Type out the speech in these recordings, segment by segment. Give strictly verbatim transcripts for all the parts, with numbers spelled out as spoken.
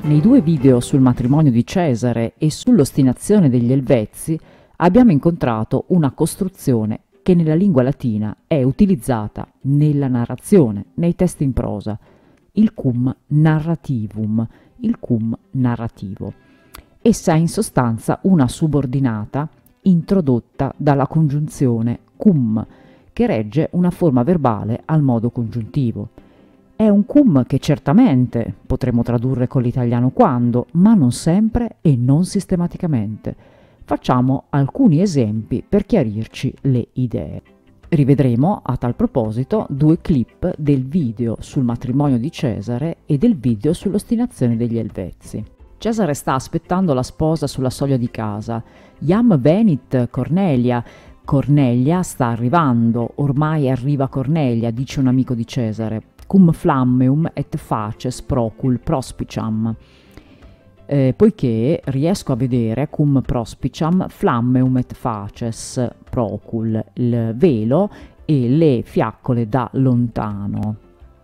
Nei due video sul matrimonio di Cesare e sull'ostinazione degli Elvezi abbiamo incontrato una costruzione che nella lingua latina è utilizzata nella narrazione, nei testi in prosa, il cum narrativum, il cum narrativo. Essa è in sostanza una subordinata introdotta dalla congiunzione cum, che regge una forma verbale al modo congiuntivo. È un cum che certamente potremmo tradurre con l'italiano quando, ma non sempre e non sistematicamente. Facciamo alcuni esempi per chiarirci le idee. Rivedremo a tal proposito due clip del video sul matrimonio di Cesare e del video sull'ostinazione degli Elvezi. Cesare sta aspettando la sposa sulla soglia di casa. Iam venit Cornelia. Cornelia sta arrivando, ormai arriva Cornelia, dice un amico di Cesare. Cum flammeum et faces procul prospiciam. Eh, poiché riesco a vedere cum prospiciam flammeum et faces procul, il velo e le fiaccole da lontano.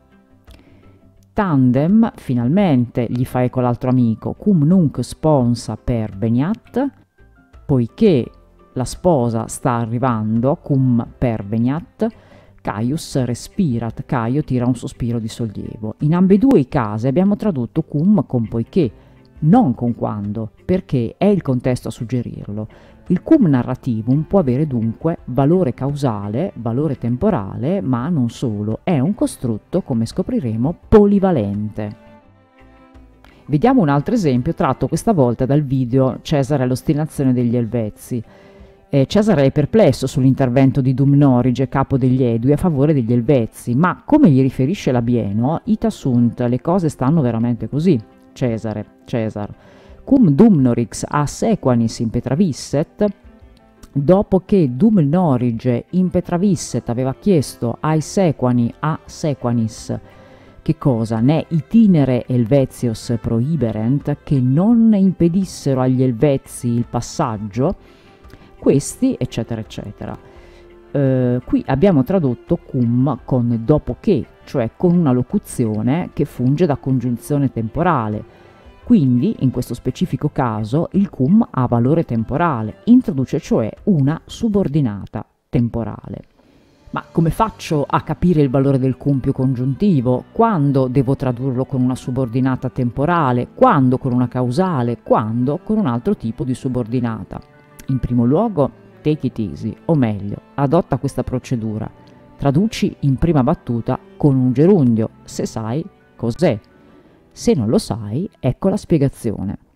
Tandem, finalmente, gli fa eco l'altro amico, cum nunc sponsa perveniat, poiché la sposa sta arrivando, cum perveniat, Caius respirat, Caio tira un sospiro di sollievo. In ambedue i casi abbiamo tradotto cum con poiché, non con quando, perché è il contesto a suggerirlo. Il cum narrativum può avere dunque valore causale, valore temporale, ma non solo, è un costrutto, come scopriremo, polivalente. Vediamo un altro esempio tratto questa volta dal video Cesare all'ostinazione degli Elvezi. Eh, Cesare è perplesso sull'intervento di Dumnorige, capo degli Edui, a favore degli Elvezi, ma come gli riferisce Labieno, ita sunt, le cose stanno veramente così. Cesare, Cesar, cum Dumnorix a sequanis impetravisset, dopo che Dumnorige impetravisset aveva chiesto ai sequani a sequanis, che cosa? Ne itinere Helvetios prohiberent, che non impedissero agli Elvezi il passaggio, questi, eccetera, eccetera. Eh, qui abbiamo tradotto cum con dopo che, cioè con una locuzione che funge da congiunzione temporale. Quindi, in questo specifico caso, il cum ha valore temporale, introduce cioè una subordinata temporale. Ma come faccio a capire il valore del cum più congiuntivo? Quando devo tradurlo con una subordinata temporale? Quando con una causale? Quando con un altro tipo di subordinata? In primo luogo, take it easy, o meglio, adotta questa procedura. Traduci in prima battuta con un gerundio, se sai cos'è. Se non lo sai, ecco la spiegazione.